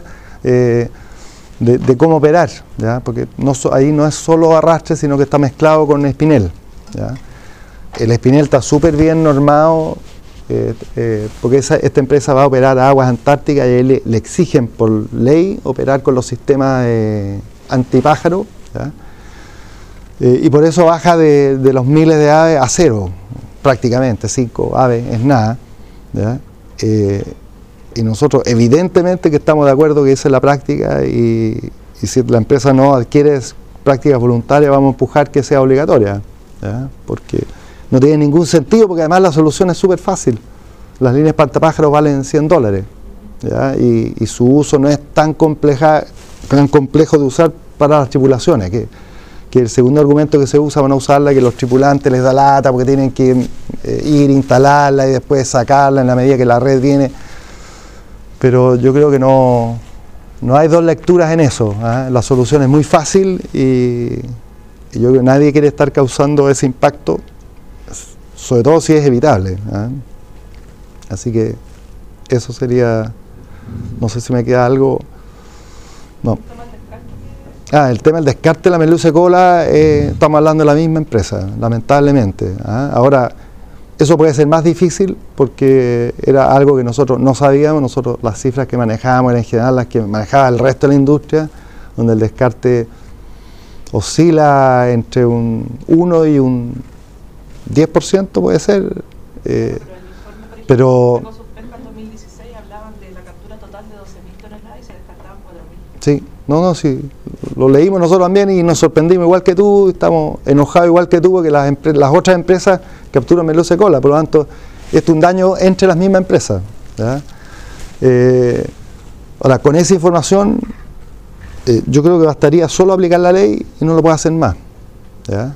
de cómo operar, ¿ya? Porque ahí no es solo arrastre, sino que está mezclado con espinel, ¿ya? El espinel está súper bien normado, porque esta empresa va a operar a aguas antárticas y ahí le exigen por ley operar con los sistemas antipájaro, ¿ya? Y por eso baja de los miles de aves a 0, prácticamente, 5 aves es nada, ¿ya? Y nosotros evidentemente que estamos de acuerdo que esa es la práctica, y si la empresa no adquiere prácticas voluntarias vamos a empujar que sea obligatoria, ¿ya? Porque no tiene ningún sentido, porque además la solución es súper fácil. Las líneas espantapájaros valen $100, ¿ya? Y su uso no es tan complejo de usar para las tripulaciones, que el segundo argumento que se usa van a usarla, que los tripulantes les da lata porque tienen que ir, instalarla y después sacarla en la medida que la red viene. Pero yo creo que no hay dos lecturas en eso, ¿eh? La solución es muy fácil y yo creo que nadie quiere estar causando ese impacto, sobre todo si es evitable, ¿eh? Así que eso sería, no sé si me queda algo. No. El tema del descarte de la merluza de cola, estamos hablando de la misma empresa, lamentablemente, ¿eh? Ahora, eso puede ser más difícil porque era algo que nosotros no sabíamos. Las cifras que manejábamos eran en general las que manejaba el resto de la industria, donde el descarte oscila entre un 1 y un 10% puede ser, pero con sus pescas en 2016 hablaban de la captura total de 12.000 toneladas y se descartaban 4.000. Sí, sí, lo leímos nosotros también y nos sorprendimos igual que tú, estamos enojados igual que tú porque las otras empresas capturan merluza de cola, por lo tanto, esto es un daño entre las mismas empresas, ¿ya? Ahora, con esa información yo creo que bastaría solo aplicar la ley y no lo puede hacer más, ¿ya?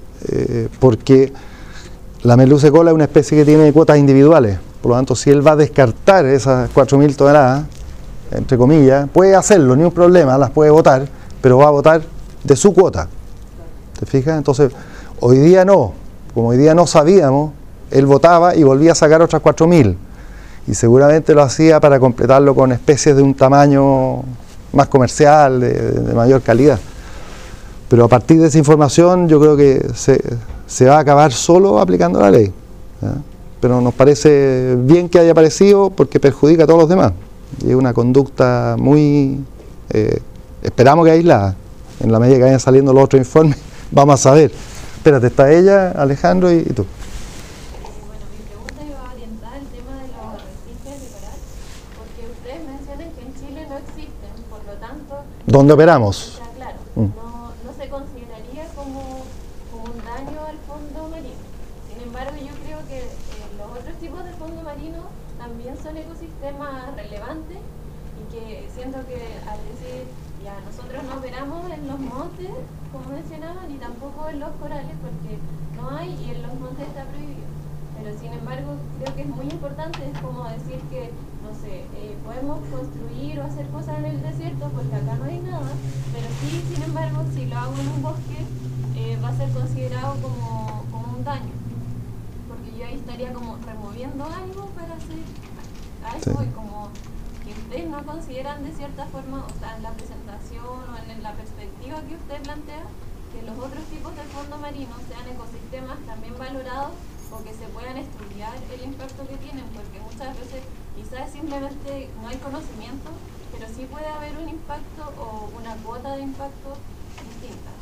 Porque la merluza de cola es una especie que tiene cuotas individuales, por lo tanto si él va a descartar esas 4.000 toneladas, entre comillas, puede hacerlo, ni un problema, las puede votar, pero va a votar de su cuota, ¿te fijas? Entonces hoy día no, como hoy día no sabíamos, él votaba y volvía a sacar otras 4.000 y seguramente lo hacía para completarlo con especies de un tamaño más comercial, de mayor calidad. Pero a partir de esa información yo creo que se va a acabar solo aplicando la ley, ¿ya? Pero nos parece bien que haya aparecido porque perjudica a todos los demás y es una conducta muy, esperamos que aislada. En la medida que vayan saliendo los otros informes vamos a saber. Espérate, está ella, Alejandro y tú. Bueno, mi pregunta iba a orientar el tema de los arrecifes de coral, porque ustedes mencionan que en Chile no existen, por lo tanto... ¿Dónde operamos? Está claro, no se consideraría como un daño al fondo marino. Sin embargo, yo creo que los otros tipos de fondo marino también son ecosistemas relevantes y que siento que al decir, ya nosotros no operamos en los montes, como mencionaban, y tampoco en los corales, porque no hay y en los montes está prohibido. Pero sin embargo, creo que es muy importante, es como decir que, no sé, podemos construir o hacer cosas en el desierto porque acá no hay nada, pero sí, sin embargo, si lo hago en un bosque, va a ser considerado como un daño, porque yo ahí estaría como removiendo algo para hacer a eso, y como que ustedes no consideran de cierta forma, o sea, en la presentación o en la perspectiva que usted plantea, que los otros tipos de fondo marino sean ecosistemas también valorados o que se puedan estudiar el impacto que tienen, porque muchas veces quizás simplemente no hay conocimiento, pero sí puede haber un impacto o una cuota de impacto distinta.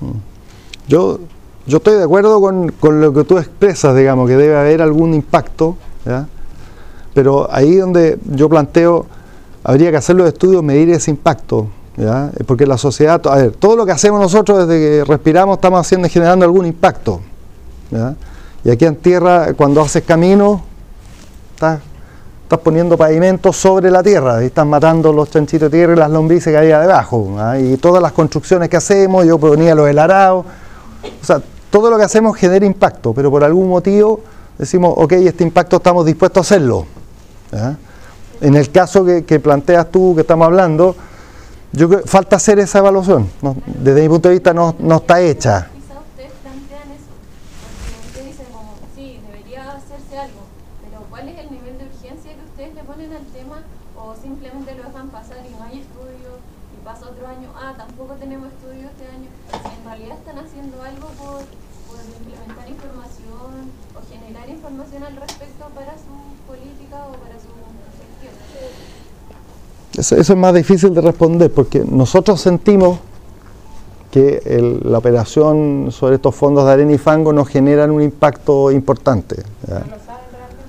Yo estoy de acuerdo con lo que tú expresas, digamos, que debe haber algún impacto, ¿ya? Pero ahí donde yo planteo, habría que hacer los estudios, medir ese impacto, ¿ya? Porque la sociedad, a ver, todo lo que hacemos nosotros desde que respiramos estamos haciendo, generando algún impacto, ¿ya? Y aquí en tierra, cuando haces camino, estás poniendo pavimentos sobre la tierra y estás matando los chanchitos de tierra y las lombrices que había debajo, ¿ah? Y todas las construcciones que hacemos, yo ponía los helarados, o sea, todo lo que hacemos genera impacto, pero por algún motivo decimos, ok, este impacto estamos dispuestos a hacerlo, ¿ya? En el caso que planteas tú, que estamos hablando, yo creo que falta hacer esa evaluación, ¿no? Desde mi punto de vista no está hecha. Quizá ustedes plantean eso, porque usted dice como, sí, debería hacerse algo, pero ¿cuál es el nivel de urgencia que ustedes le ponen al tema? O simplemente lo dejan pasar y no hay estudio, y pasa otro año, tampoco tenemos estudio este año. Si en realidad están haciendo algo por implementar información o generar información al respecto para su política o para su gestión. Eso es más difícil de responder porque nosotros sentimos que la operación sobre estos fondos de arena y fango nos generan un impacto importante, ¿ya? ¿No lo saben realmente?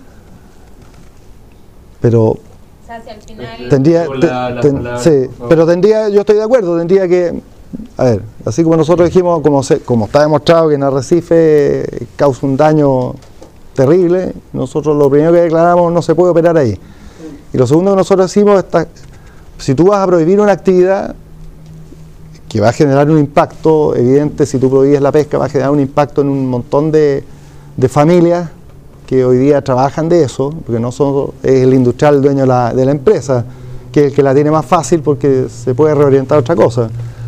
Pero O sea, si al final... tendría, yo estoy de acuerdo, tendría que, a ver, así como nosotros dijimos, como está demostrado que en arrecife causa un daño terrible, nosotros lo primero que declaramos, no se puede operar ahí. Y lo segundo que nosotros decimos, si tú vas a prohibir una actividad que va a generar un impacto evidente, si tú prohíbes la pesca va a generar un impacto en un montón de familias que hoy día trabajan de eso, porque no es el industrial el dueño de la empresa, que es el que la tiene más fácil porque se puede reorientar a otra cosa.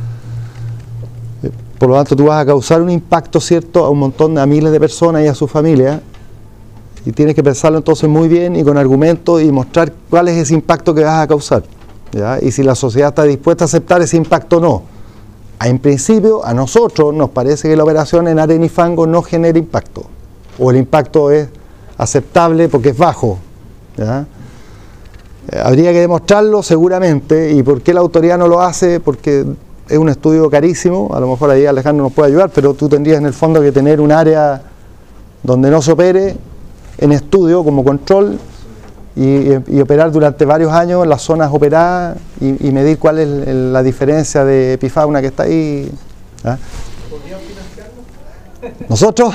Por lo tanto, tú vas a causar un impacto, ¿cierto?, a miles de personas y a sus familias, y tienes que pensarlo entonces muy bien y con argumentos y mostrar cuál es ese impacto que vas a causar, ¿ya? Y si la sociedad está dispuesta a aceptar ese impacto o no. En principio, a nosotros nos parece que la operación en arena y fango no genera impacto, o el impacto es aceptable porque es bajo, ¿ya? Habría que demostrarlo seguramente. ¿Y por qué la autoridad no lo hace? Porque es un estudio carísimo, a lo mejor ahí Alejandro nos puede ayudar, pero tú tendrías en el fondo que tener un área donde no se opere en estudio como control y operar durante varios años en las zonas operadas y medir cuál es la diferencia de epifauna que está ahí, ¿ah? ¿Podrían financiarlo? Nosotros,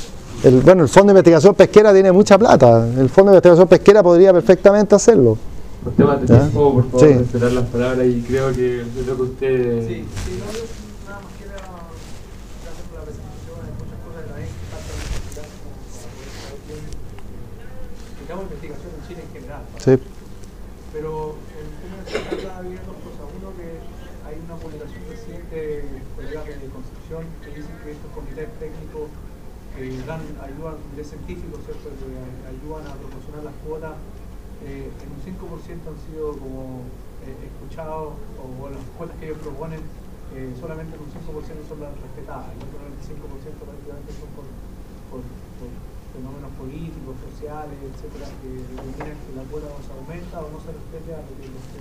el Fondo de Investigación Pesquera tiene mucha plata, el Fondo de Investigación Pesquera podría perfectamente hacerlo, por temas de ¿Ya? tiempo, por favor, Sí. respetar las palabras y creo que le toca a usted. Sí, no, yo nada más quería gracias por la presentación, hay muchas cosas de la ley que faltan explicar como para poder saber bien, explicamos investigación en Chile en general. Sí. Pero en tema de esta charla había dos cosas. Uno, que hay una publicación reciente de colegas de Concepción que dicen que estos comités técnicos ayudan, comités científicos, ¿cierto?, que ayudan a proporcionar las cuotas, en un 5% han sido como escuchados, o las cuotas que ellos proponen, solamente en un 5% son las respetadas, el otro 95% prácticamente son por fenómenos políticos, sociales, etcétera, que determinan que la cuota no se aumenta o no se respete a lo que los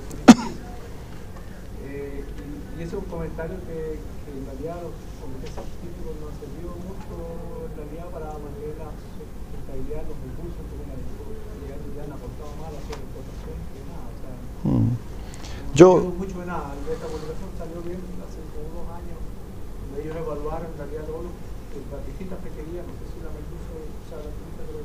y ese es un comentario que en realidad los comités científicos no han servido mucho en realidad para mantener la sustentabilidad de los recursos que ya han aportado más a la sobreexplotación que nada. O sea, no mucho de nada. Esta publicación salió bien hace como 2 años, donde ellos evaluaron en realidad todos las distintas pesquerías, no sé si la Merluzo, o sea, la Merluzo, pero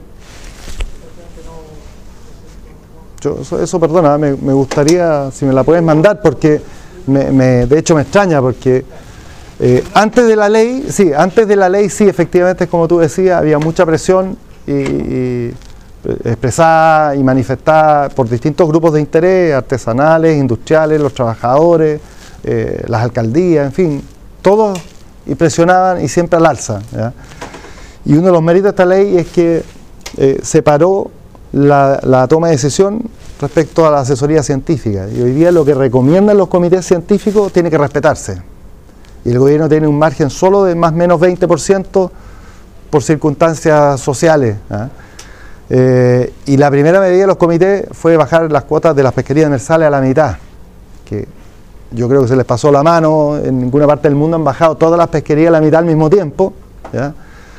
Eso, perdona, me gustaría, si me la puedes mandar, porque de hecho me extraña, porque antes de la ley, sí, efectivamente, como tú decías, había mucha presión y expresada y manifestada por distintos grupos de interés, artesanales, industriales, los trabajadores, las alcaldías, en fin, todos y presionaban y siempre al alza, ¿ya? Y uno de los méritos de esta ley es que separó la toma de decisión respecto a la asesoría científica, y hoy día lo que recomiendan los comités científicos tiene que respetarse, y el gobierno tiene un margen solo de más o menos 20% por circunstancias sociales, ¿eh? Y la primera medida de los comités fue bajar las cuotas de las pesquerías demersales a la mitad, que yo creo que se les pasó la mano. En ninguna parte del mundo han bajado todas las pesquerías a la mitad al mismo tiempo, ¿ya?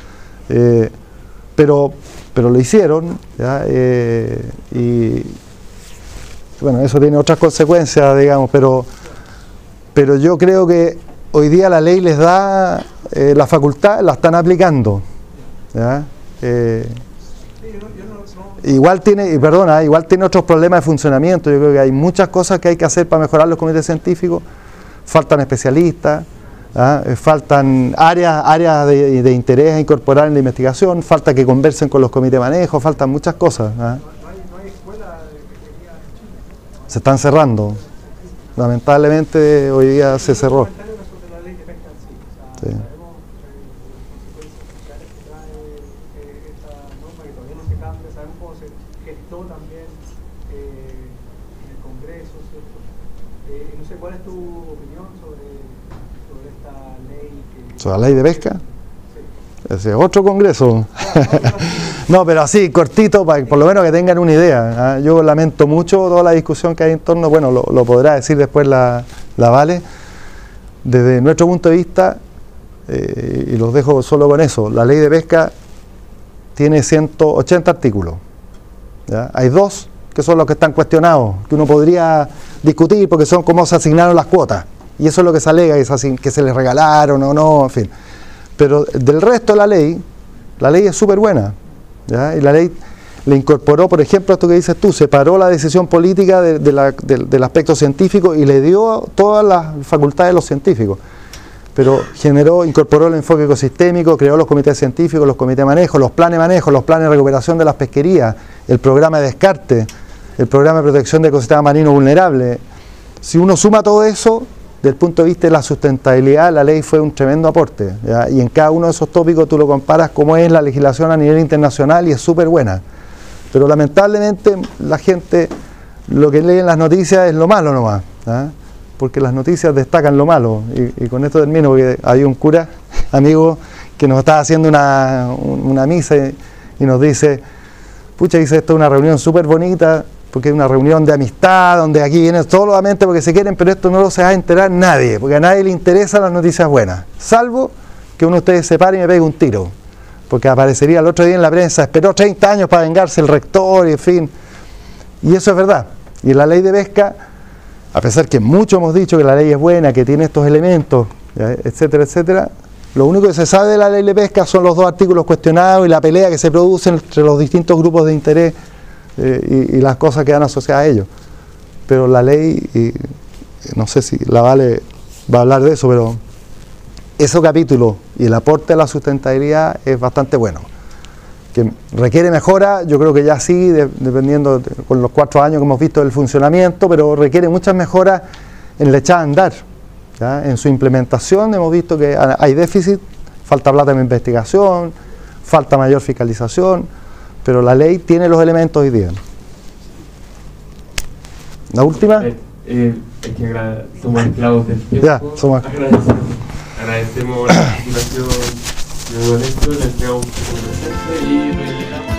Pero lo hicieron, ¿ya? Y bueno, eso tiene otras consecuencias, digamos, pero yo creo que hoy día la ley les da la facultad, la están aplicando, ¿ya? Igual tiene otros problemas de funcionamiento. Yo creo que hay muchas cosas que hay que hacer para mejorar los comités científicos. Faltan especialistas, faltan áreas de interés a incorporar en la investigación, falta que conversen con los comités de manejo, faltan muchas cosas. no hay escuelas de pesquería en Chile. Se están cerrando. Lamentablemente hoy día se cerró. Sí. ¿Cuál es tu opinión sobre esta ley? ¿Sobre la ley de pesca? Sí. Ese es otro congreso. No, pero así, cortito, para por lo menos que tengan una idea. Yo lamento mucho toda la discusión que hay en torno, bueno, lo podrá decir después la Vale. Desde nuestro punto de vista, y los dejo solo con eso, la ley de pesca tiene 180 artículos, ¿ya? Hay 2 que son los que están cuestionados, que uno podría discutir porque son cómo se asignaron las cuotas, y eso es lo que se alega, que se les regalaron o no, en fin. Pero del resto de la ley es súper buena, ¿ya? Y la ley le incorporó, por ejemplo, esto que dices tú, separó la decisión política del aspecto científico y le dio todas las facultades a los científicos, pero incorporó el enfoque ecosistémico, creó los comités científicos, los comités de manejo, los planes de recuperación de las pesquerías, el programa de descarte, el programa de protección de ecosistemas marinos vulnerables. Si uno suma todo eso, desde el punto de vista de la sustentabilidad, la ley fue un tremendo aporte, ¿ya? Y en cada uno de esos tópicos tú lo comparas cómo es la legislación a nivel internacional y es súper buena. Pero lamentablemente la gente lo que lee en las noticias es lo malo nomás, ¿eh? Porque las noticias destacan lo malo. Y con esto termino, porque hay un cura, amigo, que nos estaba haciendo una misa y nos dice, pucha, dice, esto es una reunión súper bonita, porque es una reunión de amistad, donde aquí vienen solamente porque se quieren, pero esto no lo se va a enterar nadie, porque a nadie le interesan las noticias buenas, salvo que uno de ustedes se pare y me pegue un tiro, porque aparecería el otro día en la prensa, esperó 30 años para vengarse el rector, y en fin, y eso es verdad. Y la ley de pesca, a pesar que mucho hemos dicho que la ley es buena, que tiene estos elementos, etcétera, etcétera, lo único que se sabe de la ley de pesca son los 2 artículos cuestionados y la pelea que se produce entre los distintos grupos de interés y las cosas que van asociadas a ello. Pero la ley, y no sé si la Vale va a hablar de eso, pero ese capítulo y el aporte a la sustentabilidad es bastante bueno. Que requiere mejora, yo creo que ya sí, dependiendo con los 4 años que hemos visto del funcionamiento, pero requiere muchas mejoras en la echada a andar, ¿ya? En su implementación hemos visto que hay déficit, falta plata en investigación, falta mayor fiscalización, pero la ley tiene los elementos hoy día. La última. Es que somos esclavos del tiempo. Ya, somos. Agradecemos la participación de Don Héctor, le entregamos un presente y